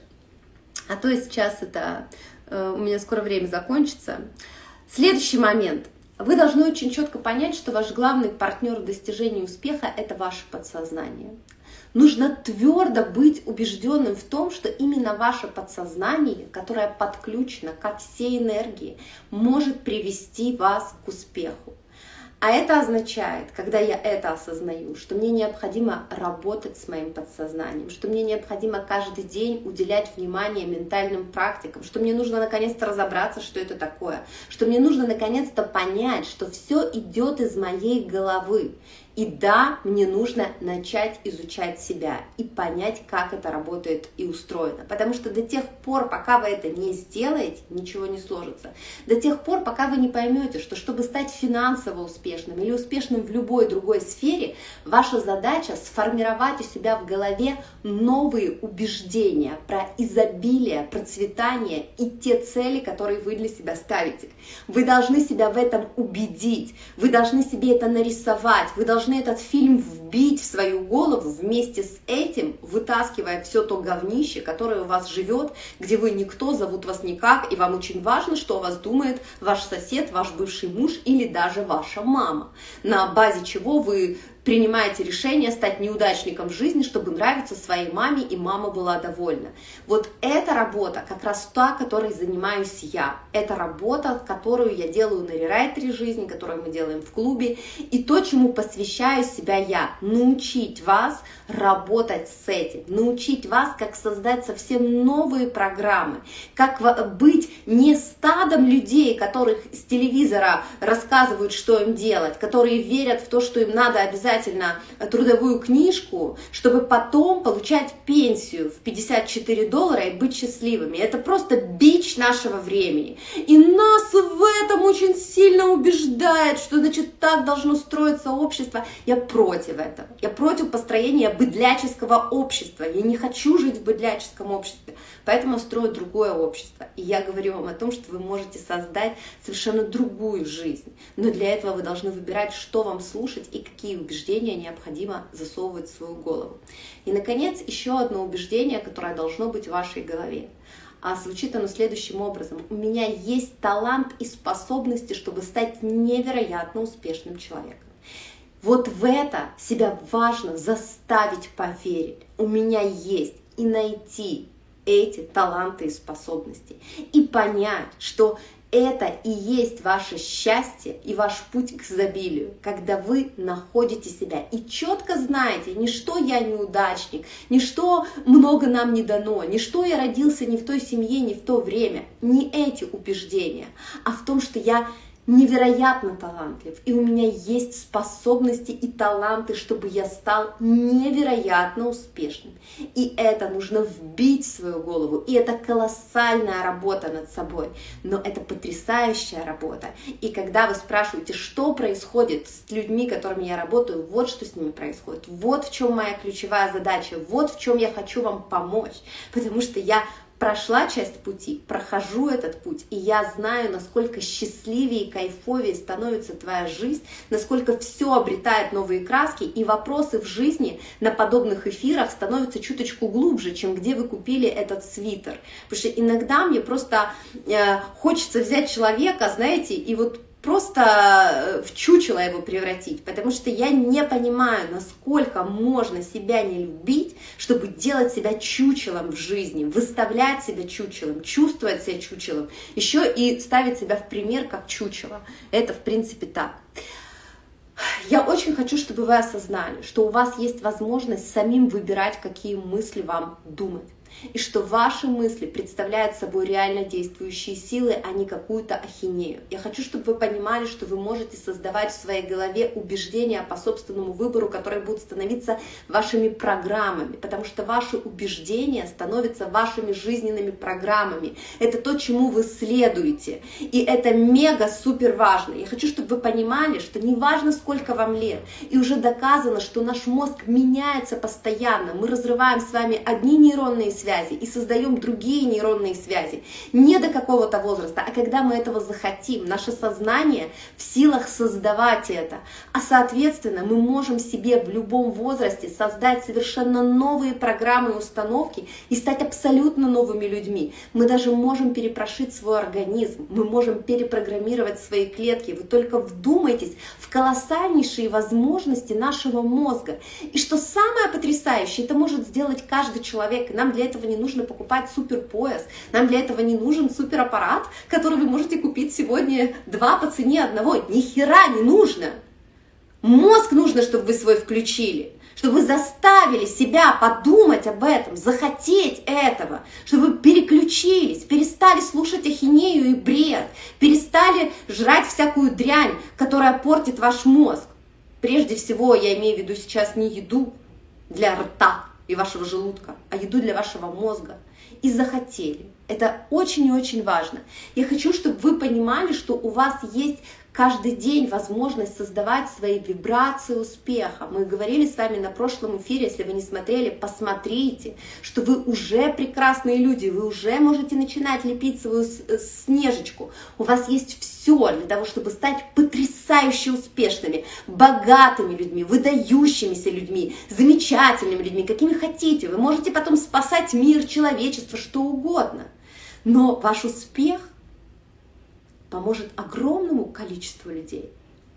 А то сейчас это у меня скоро время закончится. Следующий момент. Вы должны очень четко понять, что ваш главный партнер в достижении успеха – это ваше подсознание. Нужно твердо быть убежденным в том, что именно ваше подсознание, которое подключено ко всей энергии, может привести вас к успеху. А это означает, когда я это осознаю, что мне необходимо работать с моим подсознанием, что мне необходимо каждый день уделять внимание ментальным практикам, что мне нужно наконец-то разобраться, что это такое, что мне нужно наконец-то понять, что все идет из моей головы. И да, мне нужно начать изучать себя и понять, как это работает и устроено. Потому что до тех пор, пока вы это не сделаете, ничего не сложится. До тех пор, пока вы не поймете, что чтобы стать финансово успешным или успешным в любой другой сфере, ваша задача сформировать у себя в голове новые убеждения про изобилие, процветание и те цели, которые вы для себя ставите. Вы должны себя в этом убедить, вы должны себе это нарисовать, вы должны этот фильм вбить в свою голову, вместе с этим вытаскивая все то говнище, которое у вас живет, где вы никто, зовут вас никак, и вам очень важно, что о вас думает ваш сосед, ваш бывший муж или даже ваша мама, на базе чего вы принимаете решение стать неудачником в жизни, чтобы нравиться своей маме, и мама была довольна. Вот эта работа как раз та, которой занимаюсь я. Это работа, которую я делаю на рерайтере жизни, которую мы делаем в клубе. И то, чему посвящаю себя я. Научить вас работать с этим. Научить вас, как создать совсем новые программы. Как быть не стадом людей, которых с телевизора рассказывают, что им делать, которые верят в то, что им надо обязательно трудовую книжку, чтобы потом получать пенсию в $54 и быть счастливыми. Это просто бич нашего времени. И нас в этом очень сильно убеждает, что значит так должно строиться общество. Я против этого. Я против построения быдляческого общества. Я не хочу жить в быдляческом обществе. Поэтому строю другое общество. И я говорю вам о том, что вы можете создать совершенно другую жизнь. Но для этого вы должны выбирать, что вам слушать и какие убеждения необходимо засовывать в свою голову. И, наконец, еще одно убеждение, которое должно быть в вашей голове. А звучит оно следующим образом. У меня есть талант и способности, чтобы стать невероятно успешным человеком. Вот в это себя важно заставить поверить. У меня есть. И найти эти таланты и способности. И понять, что это и есть ваше счастье и ваш путь к изобилию, когда вы находите себя и четко знаете, не что я неудачник, не что много нам не дано, не что я родился не в той семье, не в то время, не эти убеждения, а в том, что я невероятно талантлив, и у меня есть способности и таланты, чтобы я стал невероятно успешным. И это нужно вбить в свою голову, и это колоссальная работа над собой, но это потрясающая работа. И когда вы спрашиваете, что происходит с людьми, которыми я работаю, вот что с ними происходит, вот в чем моя ключевая задача, вот в чем я хочу вам помочь, потому что я прошла часть пути, прохожу этот путь, и я знаю, насколько счастливее и кайфовее становится твоя жизнь, насколько все обретает новые краски, и вопросы в жизни на подобных эфирах становятся чуточку глубже, чем где вы купили этот свитер. Потому что иногда мне просто хочется взять человека, знаете, и вот просто в чучело его превратить, потому что я не понимаю, насколько можно себя не любить, чтобы делать себя чучелом в жизни, выставлять себя чучелом, чувствовать себя чучелом, еще и ставить себя в пример как чучело. Это в принципе так. Я очень хочу, чтобы вы осознали, что у вас есть возможность самим выбирать, какие мысли вам думать. И что ваши мысли представляют собой реально действующие силы, а не какую-то ахинею. Я хочу, чтобы вы понимали, что вы можете создавать в своей голове убеждения по собственному выбору, которые будут становиться вашими программами, потому что ваши убеждения становятся вашими жизненными программами. Это то, чему вы следуете. И это мега-супер важно. Я хочу, чтобы вы понимали, что неважно, сколько вам лет, и уже доказано, что наш мозг меняется постоянно. Мы разрываем с вами одни нейронные связи и создаем другие нейронные связи. Не до какого-то возраста, а когда мы этого захотим. Наше сознание в силах создавать это. А соответственно, мы можем себе в любом возрасте создать совершенно новые программы и установки и стать абсолютно новыми людьми. Мы даже можем перепрошить свой организм, мы можем перепрограммировать свои клетки. Вы только вдумайтесь в колоссальнейшие возможности нашего мозга. И что самое потрясающее, это может сделать каждый человек. И нам для этого не нужно покупать суперпояс, нам для этого не нужен супераппарат, который вы можете купить сегодня 2 по цене одного. Ни хера не нужно. Мозг нужно, чтобы вы свой включили, чтобы вы заставили себя подумать об этом, захотеть этого, чтобы вы переключились, перестали слушать ахинею и бред, перестали жрать всякую дрянь, которая портит ваш мозг. Прежде всего, я имею в виду сейчас не еду для рта и вашего желудка, а еду для вашего мозга. И захотели. Это очень и очень важно. Я хочу, чтобы вы понимали, что у вас есть каждый день возможность создавать свои вибрации успеха. Мы говорили с вами на прошлом эфире, если вы не смотрели, посмотрите, что вы уже прекрасные люди, вы уже можете начинать лепить свою снежечку. У вас есть все для того, чтобы стать потрясающе успешными, богатыми людьми, выдающимися людьми, замечательными людьми, какими хотите. Вы можете потом спасать мир, человечество, что угодно. Но ваш успех поможет огромному количеству людей.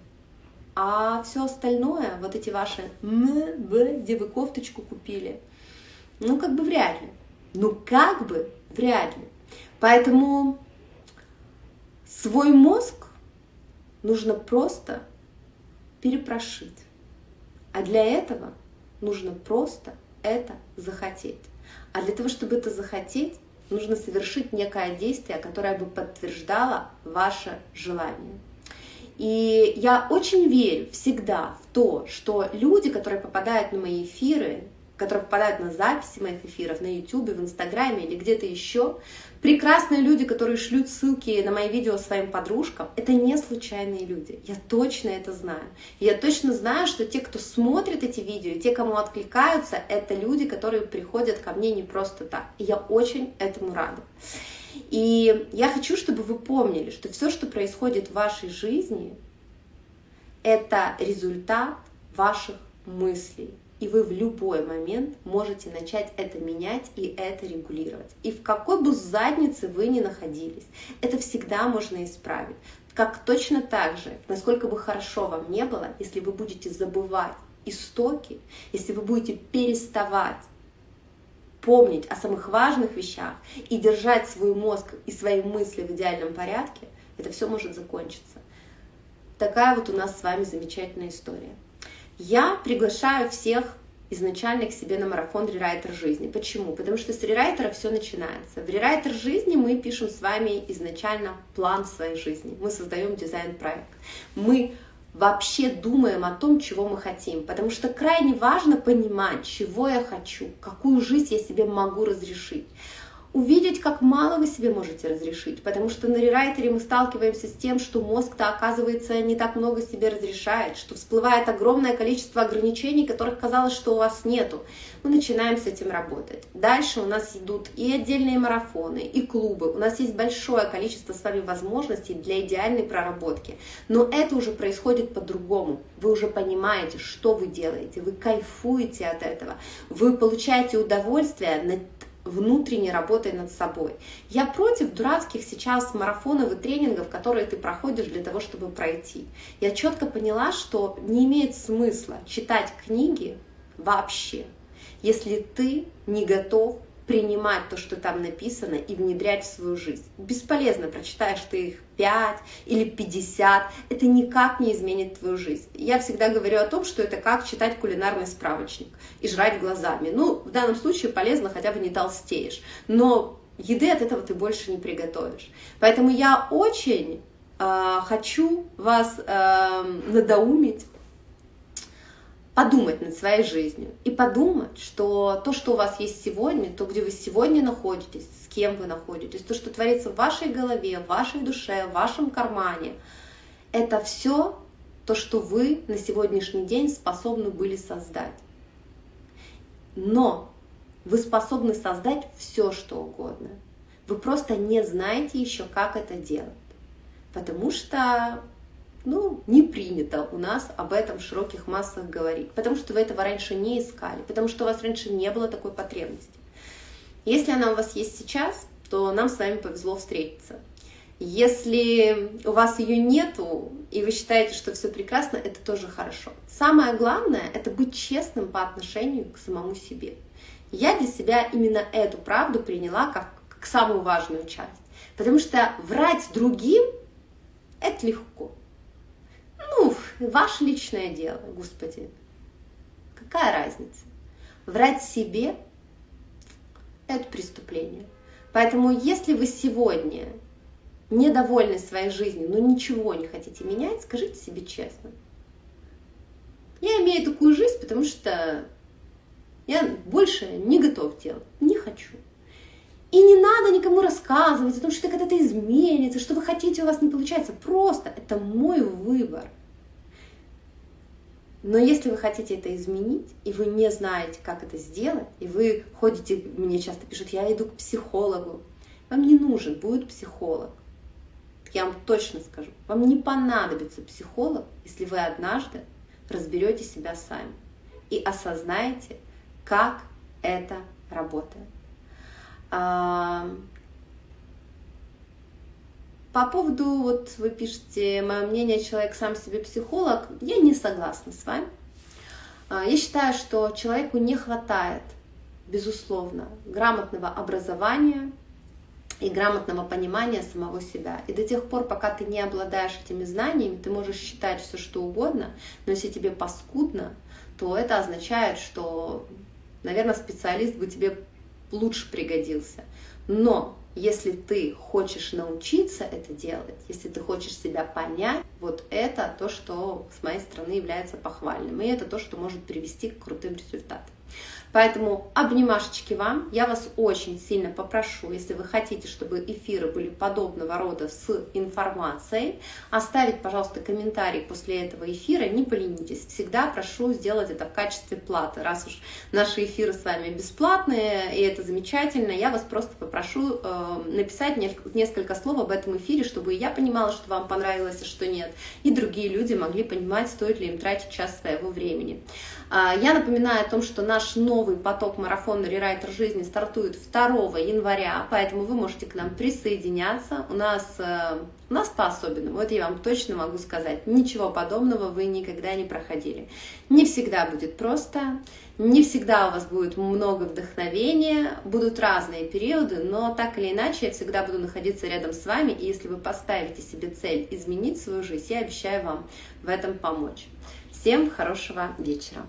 А все остальное, вот эти ваши где вы кофточку купили, ну как бы вряд ли. Ну как бы вряд ли. Поэтому свой мозг нужно просто перепрошить. А для этого нужно просто это захотеть. А для того, чтобы это захотеть, нужно совершить некое действие, которое бы подтверждало ваше желание. И я очень верю всегда в то, что люди, которые попадают на мои эфиры, которые попадают на записи моих эфиров на YouTube, в Инстаграме или где-то еще, прекрасные люди, которые шлют ссылки на мои видео своим подружкам, это не случайные люди. Я точно это знаю. И я точно знаю, что те, кто смотрит эти видео, те, кому откликаются, это люди, которые приходят ко мне не просто так. И я очень этому рада. И я хочу, чтобы вы помнили, что все, что происходит в вашей жизни, это результат ваших мыслей. И вы в любой момент можете начать это менять и это регулировать. И в какой бы заднице вы ни находились, это всегда можно исправить. Как точно так же, насколько бы хорошо вам не было, если вы будете забывать истоки, если вы будете переставать помнить о самых важных вещах и держать свой мозг и свои мысли в идеальном порядке, это все может закончиться. Такая вот у нас с вами замечательная история. Я приглашаю всех изначально к себе на марафон рерайтер жизни. Почему? Потому что с рерайтера все начинается. В рерайтер жизни мы пишем с вами изначально план своей жизни. Мы создаем дизайн-проект. Мы вообще думаем о том, чего мы хотим. Потому что крайне важно понимать, чего я хочу, какую жизнь я себе могу разрешить. Увидеть, как мало вы себе можете разрешить, потому что на рерайтере мы сталкиваемся с тем, что мозг-то, оказывается, не так много себе разрешает, что всплывает огромное количество ограничений, которых казалось, что у вас нету. Мы начинаем с этим работать. Дальше у нас идут и отдельные марафоны, и клубы. У нас есть большое количество с вами возможностей для идеальной проработки. Но это уже происходит по-другому. Вы уже понимаете, что вы делаете, вы кайфуете от этого, вы получаете удовольствие внутренней работой над собой. Я против дурацких сейчас марафонов и тренингов, которые ты проходишь для того, чтобы пройти. Я четко поняла, что не имеет смысла читать книги вообще, если ты не готов принимать то, что там написано, и внедрять в свою жизнь. Бесполезно, прочитаешь ты их 5 или 50, это никак не изменит твою жизнь. Я всегда говорю о том, что это как читать кулинарный справочник и жрать глазами. Ну, в данном случае полезно, хотя бы не толстеешь, но еды от этого ты больше не приготовишь. Поэтому я очень хочу вас надоумить, подумать над своей жизнью и подумать, что то, что у вас есть сегодня, то, где вы сегодня находитесь, с кем вы находитесь, то, что творится в вашей голове, в вашей душе, в вашем кармане, это все то, что вы на сегодняшний день способны были создать. Но вы способны создать все, что угодно. Вы просто не знаете еще, как это делать, потому что не принято у нас об этом в широких массах говорить, потому что вы этого раньше не искали, потому что у вас раньше не было такой потребности. Если она у вас есть сейчас, то нам с вами повезло встретиться. Если у вас ее нету, и вы считаете, что все прекрасно, это тоже хорошо. Самое главное — это быть честным по отношению к самому себе. Я для себя именно эту правду приняла как самую важную часть, потому что врать другим — это легко. Ваше личное дело, Господи. Какая разница? Врать себе — это преступление. Поэтому, если вы сегодня недовольны своей жизнью, но ничего не хотите менять, скажите себе честно. Я имею такую жизнь, потому что я больше не готов делать, не хочу. И не надо никому рассказывать о том, что когда-то изменится, что вы хотите, у вас не получается. Просто это мой выбор. Но если вы хотите это изменить, и вы не знаете, как это сделать, и вы ходите, мне часто пишут, я иду к психологу, вам не нужен будет психолог. Я вам точно скажу, вам не понадобится психолог, если вы однажды разберете себя сами и осознаете, как это работает. По поводу, вы пишете, мое мнение, человек сам себе психолог, я не согласна с вами. Я считаю, что человеку не хватает, безусловно, грамотного образования и грамотного понимания самого себя. И до тех пор, пока ты не обладаешь этими знаниями, ты можешь считать все, что угодно, но если тебе паскудно, то это означает, что, наверное, специалист бы тебе лучше пригодился. Но если ты хочешь научиться это делать, если ты хочешь себя понять, это то, что с моей стороны является похвальным. И это то, что может привести к крутым результатам. Поэтому обнимашечки вам. Я вас очень сильно попрошу, если вы хотите, чтобы эфиры были подобного рода с информацией, оставить, пожалуйста, комментарий после этого эфира. Не поленитесь. Всегда прошу сделать это в качестве платы. Раз уж наши эфиры с вами бесплатные, и это замечательно, я вас просто попрошу написать несколько слов об этом эфире, чтобы я понимала, что вам понравилось, а что нет. И другие люди могли понимать, стоит ли им тратить час своего времени. Я напоминаю о том, что наш новый поток марафона «Рерайтер жизни» стартует 2 января, поэтому вы можете к нам присоединяться. У нас по-особенному, это я вам точно могу сказать, ничего подобного вы никогда не проходили. Не всегда будет просто, не всегда у вас будет много вдохновения, будут разные периоды, но так или иначе я всегда буду находиться рядом с вами, и если вы поставите себе цель изменить свою жизнь, я обещаю вам в этом помочь. Всем хорошего вечера!